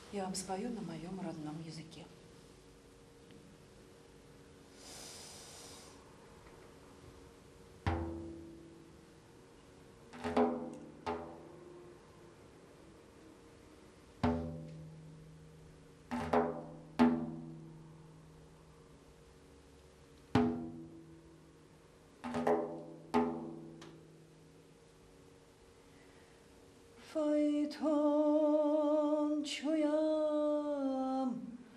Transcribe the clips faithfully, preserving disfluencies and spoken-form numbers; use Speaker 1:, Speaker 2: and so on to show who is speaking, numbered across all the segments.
Speaker 1: Я вам спою на моем родном языке. Fayton çoyam,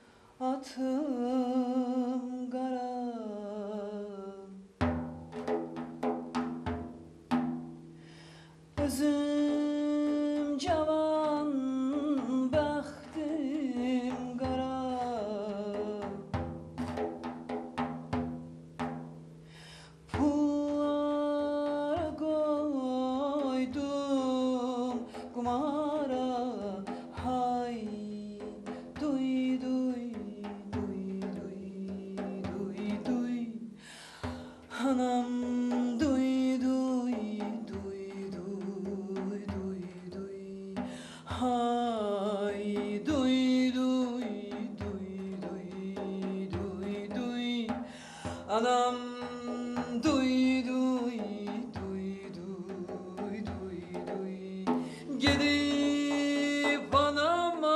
Speaker 1: atım kara, özüm cavan, bəxtim qara. Pullara koydum kumara, hay duy duy duy duy duy duy, anam duy duy duy duy duy duy, hay duy duy duy duy duy duy, anam duy duy duy duy duy duy. Gidip anama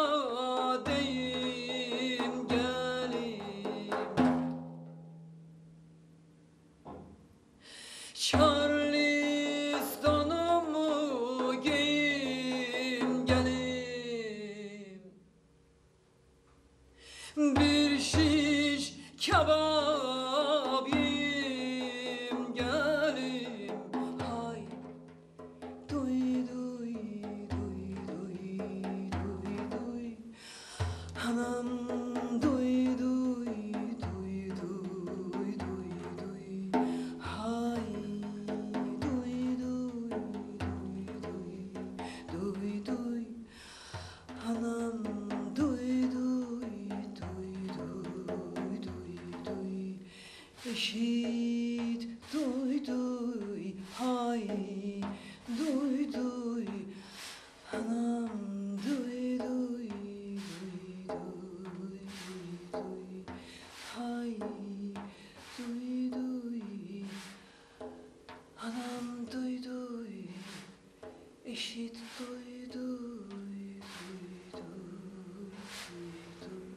Speaker 1: deyim gelim, Charleston'umu giyim gelim, bir şiş kebap yiyim gelim, hay duy duy duy duy duy duy, anam duy duy duy duy duy duy, hay duy duy duy duy duy duy, anam duy duy duy duy duy duy, eşit duy duy, hay duy duy, anam duy duy duy duy duy, hay duy duy, anam duy duy, eşit duy duy duy duy duy.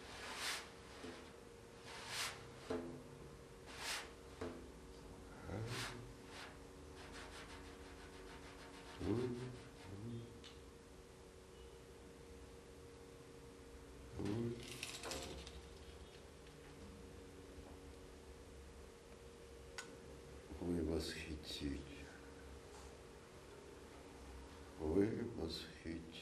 Speaker 2: Вы восхитили, вы восхитили.